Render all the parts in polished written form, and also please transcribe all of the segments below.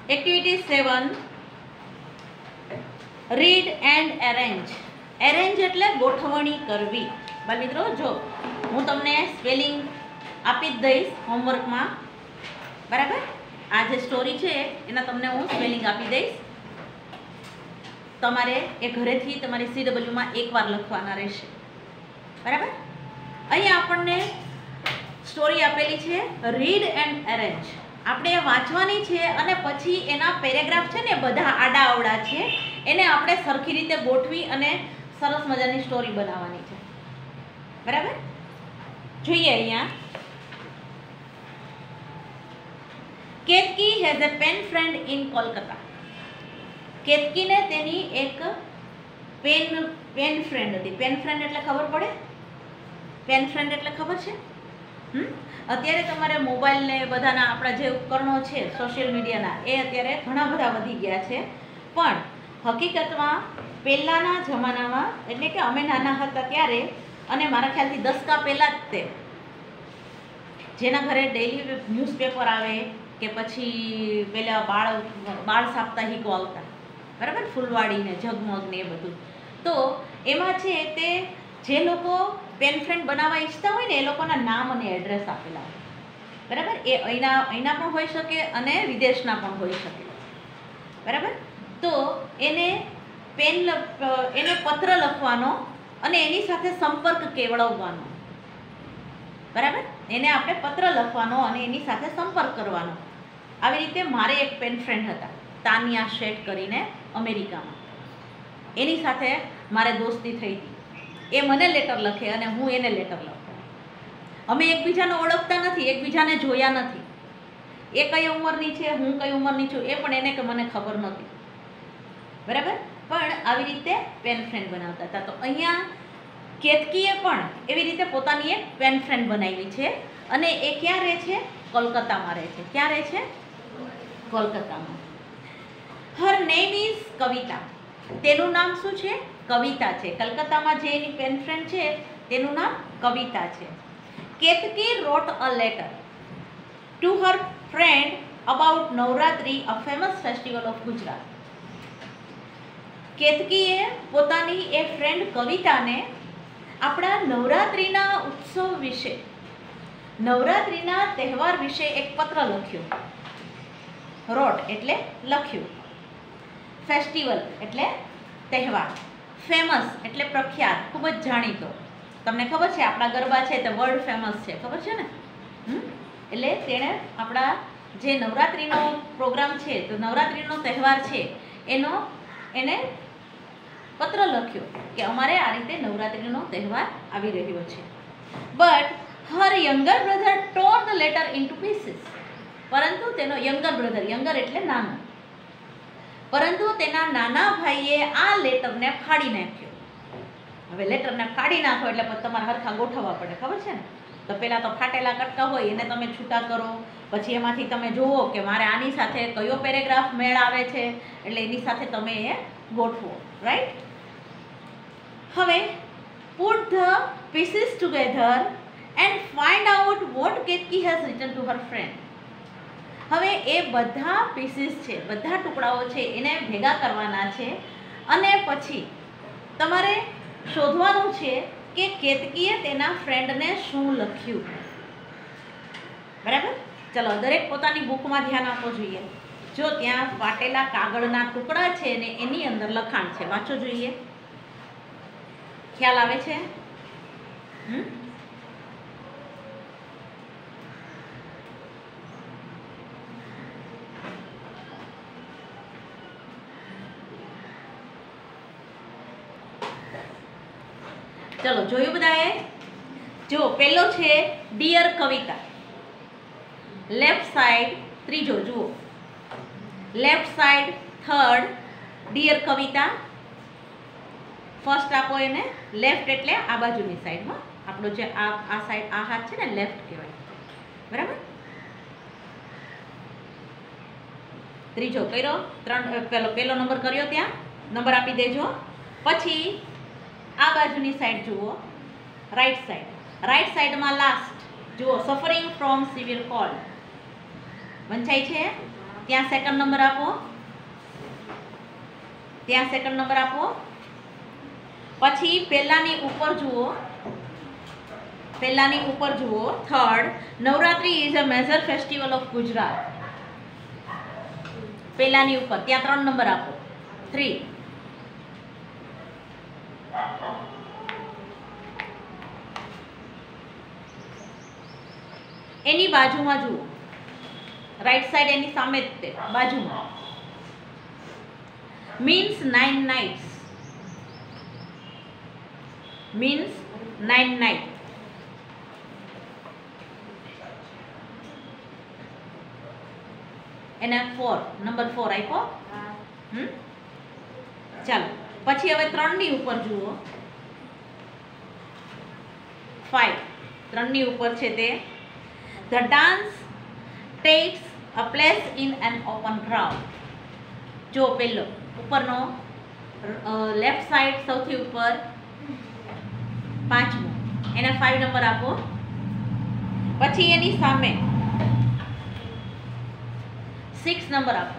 Activity 7 read and arrange. Arrange એટલે ગોઠવણી કરવી. બાળમિત્રો જો હું તમને સ્પેલિંગ આપી જ દઈશ હોમવર્કમાં, બરાબર. આ જે સ્ટોરી છે એના તમને હું સ્પેલિંગ આપી દઈશ. તમારે એ ઘરેથી તમારી CWમાં એકવાર લખવાના રહેશે, બરાબર. અહીંયા આપણને સ્ટોરી આપેલી છે રીડ એન્ડ એરેન્જ. આપણે વાંચવાની છે અને પછી એના પેરેગ્રાફ છે ને બધા આડા અવડા છે એને આપણે સરખી રીતે ગોઠવી અને સરસ મજાની સ્ટોરી બનાવવાની છે, બરાબર. જોઈએ અહીંયા. Ketaki has a pen friend in Kolkata. કેતકીને તેની એક પેન ફ્રેન્ડ હતી. પેન ફ્રેન્ડ એટલે ખબર પડે? પેન ફ્રેન્ડ એટલે ખબર છે? અત્યારે તમારે મોબાઈલ ને બધાના આપણા જે ઉપકરણો છે સોશિયલ મીડિયાના એ અત્યારે ઘણા બધા વધી ગયા છે, પણ હકીકતમાં પહેલાંના જમાનામાં એટલે કે અમે નાના હતા ત્યારે, અને મારા ખ્યાલથી દસકા પહેલાં જ તે જેના ઘરે ડેઈલી ન્યૂઝપેપર આવે કે પછી પેલા બાળ સાપ્તાહિકો આવતા, બરાબર, ફૂલવાડીને ઝગમગ ને એ બધું, તો એમાં છે તે જે લોકો પેન ફ્રેન્ડ બનાવવા ઈચ્છતા હોય ને એ લોકોના નામ અને એડ્રેસ આપેલા હોય, બરાબર. એ અહીંના પણ હોઈ શકે અને વિદેશના પણ હોઈ શકે, બરાબર. તો એને પત્ર લખવાનો અને એની સાથે સંપર્ક કેળવવાનો, બરાબર. એને આપણે પત્ર લખવાનો અને એની સાથે સંપર્ક કરવાનો. આવી રીતે મારે એક પેન ફ્રેન્ડ હતા, તાનિયા શેઠ કરીને, અમેરિકામાં. એની સાથે મારે દોસ્તી થઈ હતી. એ મને લેટર લખે અને હું એને લેટર લખું. અમે એકબીજાને ઓળખતા નથી, એકબીજાને જોયા નથી. એ કઈ ઉંમરની છે, હું કઈ ઉંમરની છું એ પણ એને કે મને ખબર નહોતી, બરાબર. પણ આવી રીતે પેન ફ્રેન્ડ બનાવતા હતા. તો અહીંયા કેતકીએ પણ એવી રીતે પોતાની એક પેન ફ્રેન્ડ બનાવી છે અને એ ક્યાં રહે છે? કોલકાતામાં રહે છે. ક્યાં રહે છે? કોલકાતામાં. Her name is Kavita. તેનું નામ શું છે? કવિતા છે. કલકત્તામાં જે એની પેન ફ્રેન્ડ છે તેનું નામ કવિતા છે. Ketaki wrote a letter to her friend about Navratri, a famous festival of Gujarat. કેતકીએ પોતાની એ ફ્રેન્ડ કવિતાને આપણા નવરાત્રિના ઉત્સવ વિશે, નવરાત્રિના તહેવાર વિશે એક પત્ર લખ્યો. રોટ એટલે લખ્યું, ફેસ્ટિવલ એટલે તહેવાર, ફેમસ એટલે પ્રખ્યાત, ખૂબ જ જાણીતો. તમને ખબર છે આપણા ગરબા છે તે વર્લ્ડ ફેમસ છે, ખબર છે ને? એટલે તેણે આપણા જે નવરાત્રિનો પ્રોગ્રામ છે, તો નવરાત્રિનો તહેવાર છે એને પત્ર લખ્યો કે અમારે આ રીતે નવરાત્રિનો તહેવાર આવી રહ્યો છે. But her younger brother tore the letter into pieces. પરંતુ તેનો યંગર બ્રધર, યંગર એટલે નાનો, પરંતુ તેના નાના ભાઈએ આ લેટરને ફાડી નાખ્યો. હવે લેટરને ફાડી નાખો એટલે પછી તમારે હરખા ગોઠવવા પડે, ખબર છે ને? તો પહેલાં તો ફાટેલા કટકા હોય એને તમે છૂટા કરો, પછી એમાંથી તમે જુઓ કે મારે આની સાથે કયો પેરેગ્રાફ મેળ આવે છે, એટલે એની સાથે તમે એ ગોઠવો, રાઈટ. હવે put the pieces together and find out what Ketaki has written to her friend. હવે એ બધા પીસીસ છે, બધા ટુકડાઓ છે એને ભેગા કરવાના છે અને પછી તમારે શોધવાનું છે કે કેતકીએ તેના ફ્રેન્ડને શું લખ્યું, બરાબર. ચલો દરેક પોતાની બુકમાં ધ્યાન આપવો જોઈએ. જો ત્યાં ફાટેલા કાગળના ટુકડા છે ને એની અંદર લખાણ છે, વાંચો જોઈએ. ખ્યાલ આવે છે? ચલો જોયું બધાએ? જો પહેલો છે ડિયર કવિતા, લેફ્ટ સાઈડ ત્રીજો જુઓ, left side third dear Kavita. First આપો એને લેફ્ટ એટલે આ બાજુની સાઈડમાં, આપણો જે આ સાઈડ આ હાથ છે ને લેફ્ટ કહેવાય, બરાબર. ત્રીજો કર્યો, પહેલો નંબર કર્યો ત્યાં નંબર આપી દેજો. પછી આ બાજુની સાઈડ જુઓ, રાઈટ સાઈડ, રાઈટ સાઈડમાં લાસ્ટ જુઓ સફરિંગ ફ્રોમ સિવિયર કોલ્ડ. વંચાય છે? ત્યાં સેકન્ડ નંબર આપો, ત્યાં સેકન્ડ નંબર આપો. પછી પહેલાની ઉપર જુઓ, પહેલાની ઉપર જુઓ. Third, Navratri is a major festival of Gujarat. પહેલાની ઉપર ત્યાં 3 નંબર આપો. 3. એની બાજુમાં જુઓ, રાઈટ સાઈડ એની સામે જ તે બાજુમાં. Means 9 nights, means 9 nights. એના 4 નંબર 4 આપ્યો. ચાલો પછી હવે 3 ની ઉપર જુઓ. 5 3 ની ઉપર છે તે The dance takes a place in an open ground. જો પેલો ઉપરનો લેફ્ટ સાઈડ સૌથી ઉપર 5મો, એને 5 નંબર આપો. પછી એની સામે 6 નંબર આપો,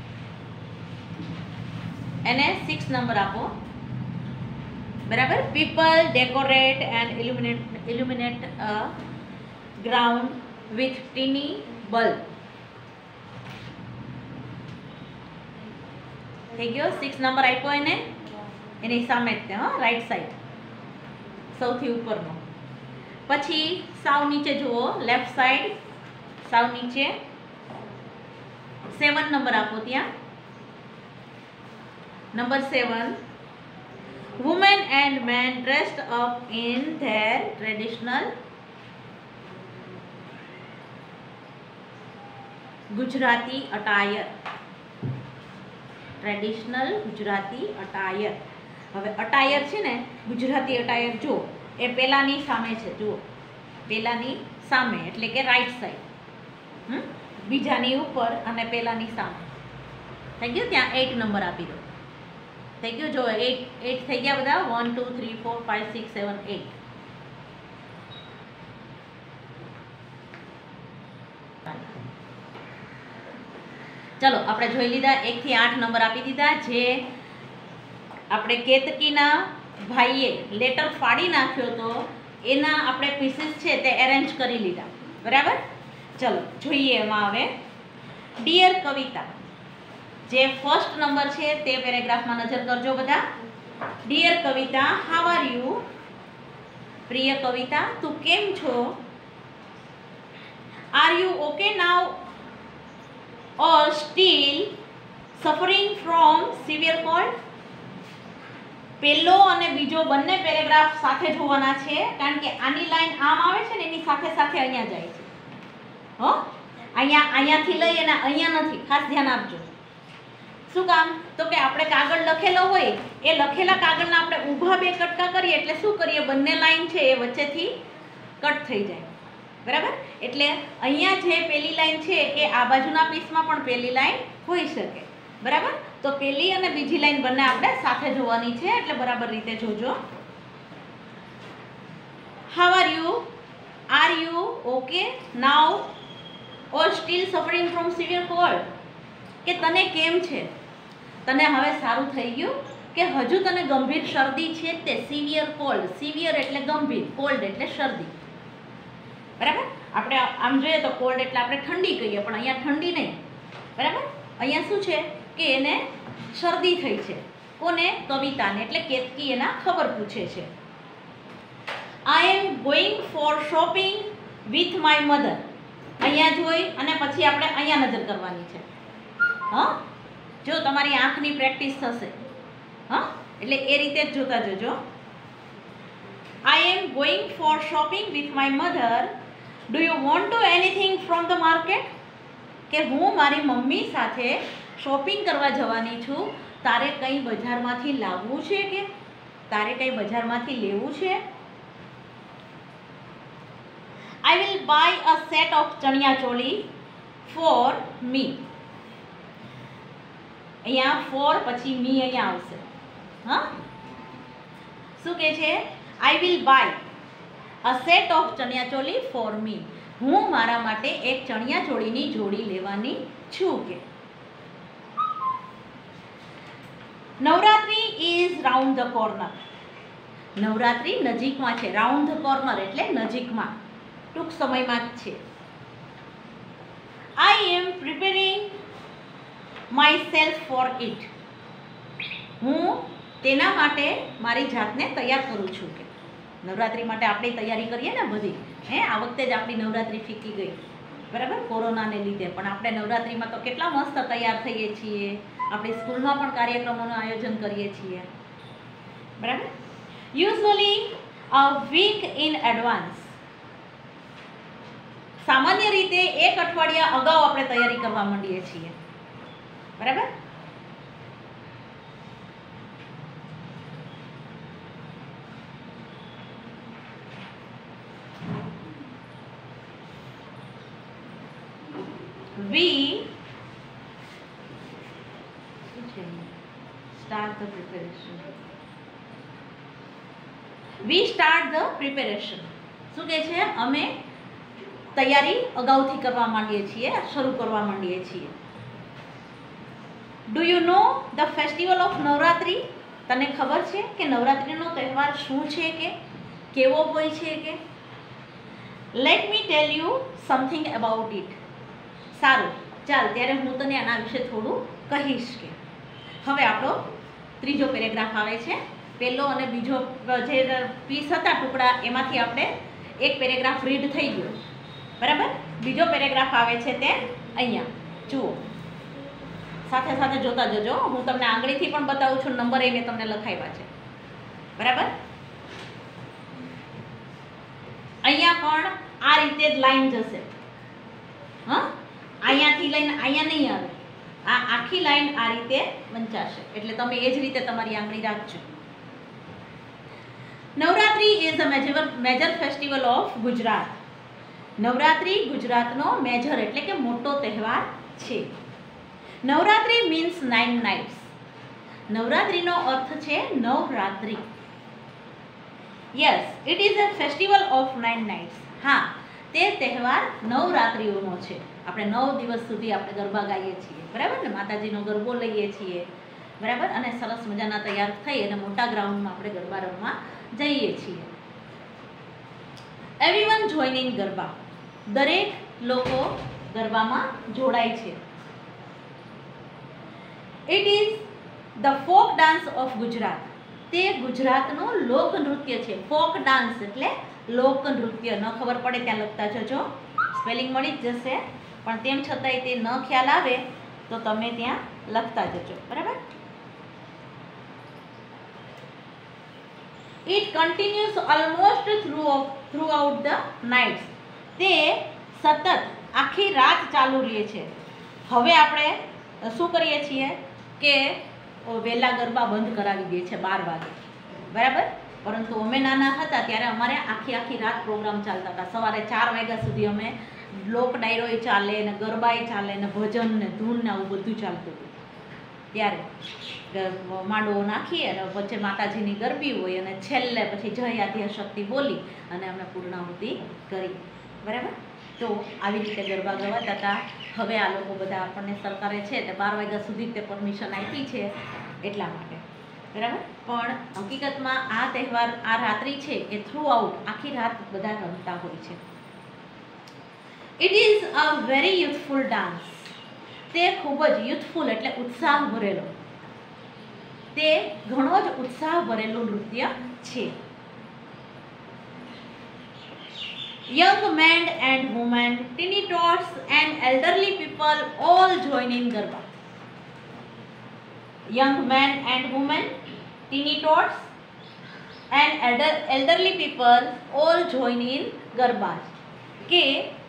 એને 6 નંબર આપો. બરાબર. People decorate and illuminate a ground with tiny bulb. થઈ ગયો. 6 નંબર આપ્યો એને, એની સામે જ હા, રાઈટ સાઈડ સૌથી ઉપરનો. પછી સાવ નીચે જુઓ, લેફ્ટ સાઈડ સાવ નીચે 7 નંબર આપો. ત્યાં number 7, women and men dressed up in their traditional Gujarati attire. Traditional Gujarati attire. હવે અટાયર છે ને, ગુજરાતી અટાયર જો એ પેલાની સામે છે. જુઓ પેલાની સામે એટલે કે રાઈટ સાઈડ, બીજાની ઉપર અને પેલાની સામે. થઈ ગયું. ત્યાં 8 નંબર આપી દો. થઈ ગયું. જો 8 થઈ ગયા બધા. 1 2 3 4 5 6 7 8. ચલો આપણે જોઈ લીધા. 1 થી 8 નંબર આપી દીધા. જે આપણે કેતકીના ભાઈએ લેટર ફાડી નાખ્યો તો એના આપણે પીસીસ છે તે એરેન્જ કરી લીધા. બરાબર. ચલો જોઈએ એમાં હવે. ડિયર કવિતા, જે ફર્સ્ટ નંબર છે તે પેરેગ્રાફમાં નજર કરજો બધા. Dear Kavita, how are you? પ્રિય કવિતા, તું કેમ છો? Are you okay now or still suffering from severe cold? પહેલો અને બીજો બંને પેરેગ્રાફ સાથે જોવાના છે, કારણ કે આની લાઈન આમ આવે છે ને એની સાથે સાથે અહીંયા જાય છે. હો, અહીંયાથી લઈ અને અહીંયા નથી. ખાસ ધ્યાન આપજો. શું કામ? તો કે આપણે કાગળ લખેલો હોય એ લખેલા કાગળના આપણે ઊભા 2 કટકા કરીએ એટલે શું કરીએ, બંને લાઈન છે એ વચ્ચેથી કટ થઈ જાય. બરાબર. એટલે અહીંયા જે પહેલી લાઈન છે એ આ બાજુના પીસમાં પણ પહેલી લાઈન હોઈ શકે. બરાબર. તો પહેલી અને બીજી લાઈન બંને આપણે સાથે જોવાની છે, એટલે બરાબર રીતે જોજો. How are you? Are you okay now or still suffering from severe cold? કે તને કેમ છે? તને હવે સારું થઈ ગયું કે હજુ તને ગંભીર શરદી છે? તે સિવિયર કોલ્ડ. સિવિયર એટલે ગંભીર, કોલ્ડ એટલે શરદી. બરાબર. આપણે આમ જોઈએ તો કોલ્ડ એટલે આપણે ઠંડી કહીએ, પણ અહીંયા ઠંડી નહીં. બરાબર. અહીંયા શું છે કે એને શરદી થઈ છે. કોને? કવિતાને. એટલે કેતકી એના ખબર પૂછે છે. I am going for shopping with my mother. અહીંયા જોઈ અને પછી આપણે અહીંયા નજર કરવાની છે. હા, જો તમારી આંખની પ્રેક્ટિસ થશે. હા, એટલે એ રીતે જ જોતા જજો. I am going for shopping with my mother. Do you want to anything from the market? કે હું મારી મમ્મી સાથે શોપિંગ કરવા જવાની છું. તારે કંઈ બજારમાંથી લાવવું છે? કે તારે કંઈ બજારમાંથી લેવું છે? I will buy a set of chaniya choli for me. અહીંયા ફોર પછી મી અહીંયા આવશે. હા, શું કહે છે? I will buy a set of chaniya choli for me. હું મારા માટે એક ચણિયાચોળીની જોડી લેવાની છું. કે Navratri is round the corner. Navratri નજીકમાં છે. રાઉન્ડ ધ કોર્નર એટલે નજીકમાં, ટૂંક સમયમાં જ છે. I am preparing myself for it. હું તેના માટે મારી જાતને તૈયાર કરું છું. કે નવરાત્રી માટે આપણે તૈયારી કરીએ ને બધી, આ વખતે જ આપણી નવરાત્રી ફીકી ગઈ, બરાબર, કોરોનાને લીધે. પણ આપણે નવરાત્રીમાં તો કેટલા મસ્ત તૈયાર થઈએ છીએ. આપણી સ્કૂલમાં પણ કાર્યક્રમોનું આયોજન કરીએ છીએ, બરાબર. Usually a week in advance. સામાન્ય રીતે એક અઠવાડિયા અગાઉ આપણે તૈયારી કરવા માંડીએ છીએ, બરાબર. We start the preparation. We start the preparation. શું કહે છે? અમે તૈયારી અગાઉથી કરવા માંડીએ છીએ, શરૂ કરવા માંડીએ છીએ. Do you know the festival of Navratri? તને ખબર છે કે નવરાત્રીનો તહેવાર શું છે, કે કેવો હોય છે? કે let me tell you something about it. સારું, ચાલ ત્યારે હું તને આના વિશે થોડું કહીશ. કે હવે આપણો ત્રીજો પેરેગ્રાફ આવે છે. પહેલો અને બીજો જે પીસ હતા ટુકડા, એમાંથી આપણે એક પેરેગ્રાફ રીડ થઈ ગયો, બરાબર. બીજો પેરેગ્રાફ આવે છે તે અહીંયા જુઓ, સાથે સાથે જોતા જજો. હું તમને આંગળીથી પણ બતાવું છું, નંબર એ મેં તમને લખાવ્યા છે, બરાબર. અહીંયા પણ આ રીતે જ લાઈન જશે. હા, અહીંયાથી લઈને અહીંયા નહીં આવે, આ આખી લાઈન આ રીતે વંચાશે. એટલે તમે એ જ રીતે તમારી આંગળી રાખજો. Navratri is a major festival of Gujarat. Navratri ગુજરાતનો મેજર એટલે કે મોટો તહેવાર છે. Navratri means 9 nights. નવરાત્રીનો અર્થ છે Navratri. Yes, it is a festival of 9 nights. હા, તે તહેવાર નવરાત્રિઓનો છે. આપણે 9 દિવસ સુધી આપણે ગરબા ગાઈએ છીએ, બરાબર ને, માતાજીનો ગરબો લઈએ છીએ, બરાબર. અને સરસ મજાના તૈયાર થઈ અને મોટા ગ્રાઉન્ડમાં આપણે ગરબા રમવા જઈએ છીએ. Everyone join in garba. દરેક લોકો ગરબામાં જોડાય છે. It is the folk dance of Gujarat. તે ગુજરાતનું લોક નૃત્ય છે. ફોક ડાન્સ એટલે લોક નૃત્ય. ન ખબર પડે ત્યાં લખતા જજો, સ્પેલિંગ મળી જ જશે. પણ તેમ છતાંય તે ન ખ્યાલ આવે તો તમે ત્યાં લખતા જજો, બરાબર. It continues almost throughout the nights. તે સતત આખી રાત ચાલુ રહે છે. હવે આપણે શું કરીએ છીએ કે વહેલા ગરબા બંધ કરાવી દે છે 12 વાગે, બરાબર. પરંતુ અમે નાના હતા ત્યારે અમારે આખી રાત પ્રોગ્રામ ચાલતા હતા. સવારે 4 વાગ્યા સુધી અમે લોક ડાયરોય ચાલે ને ગરબાય ચાલે ને ભજન ને ધૂન ને આવું બધું ચાલતું હતું. ત્યારે માંડવો નાખીએ અને પછી માતાજીની ગરબી હોય અને છેલ્લે પછી જય આદ્ય શક્તિ બોલી અને અમે પૂર્ણાહુતિ કરી, બરાબર. તો આવી રીતે ગરબા ગવાતા હતા. હવે આ લોકો બધા આપણને સરકારે છે તે 12 વાગ્યા સુધી તે પરમિશન આપી છે એટલા માટે, બરાબર. પણ હકીકતમાં આ તહેવાર, આ રાત્રિ છે એ થ્રુ આઉટ આખી રાત બધા રમતા હોય છે. It is a very youthful dance. તે ખૂબ જ યુથફુલ એટલે ઉત્સાહ ભરેલો, તે ઘણો જ ઉત્સાહ ભરેલું નૃત્ય છે. Young men and women, teeny tots and elderly people all join in Garba. Young men and women, teeny tots and elderly people all join in Garba. કે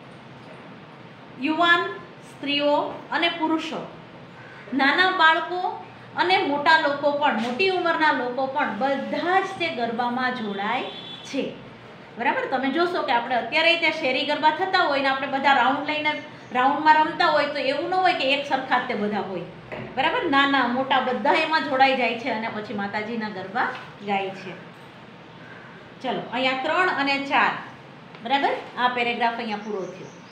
યુવાન, સ્ત્રીઓ અને પુરુષો, નાના બાળકો અને મોટા લોકો પણ, મોટી ઉંમરના લોકો પણ બધા જ તે ગરબામાં જોડાય છે, બરાબર. તમે જોશો કે આપણે અત્યારે ત્યાં શેરી ગરબા થતા હોય ને આપણે બધા રાઉન્ડ લઈને રાઉન્ડમાં રમતા હોય તો એવું ન હોય કે એક સરખા તે બધા હોય, બરાબર. નાના મોટા બધા એમાં જોડાઈ જાય છે અને પછી માતાજીના ગરબા ગાય છે. ચલો, અહીંયા 3 અને 4, બરાબર. આ પેરેગ્રાફ અહીંયા પૂરો થયો.